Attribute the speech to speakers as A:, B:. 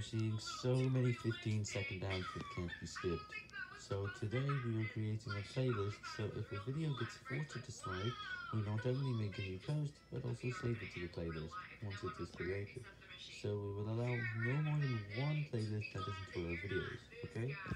A: I'm seeing so many 15-second ads that can't be skipped. So today we are creating a playlist, so if a video gets forced to dislike, we not only make a new post, but also save it to the playlist once it is created. So we will allow no more than one playlist that isn't for our videos, okay?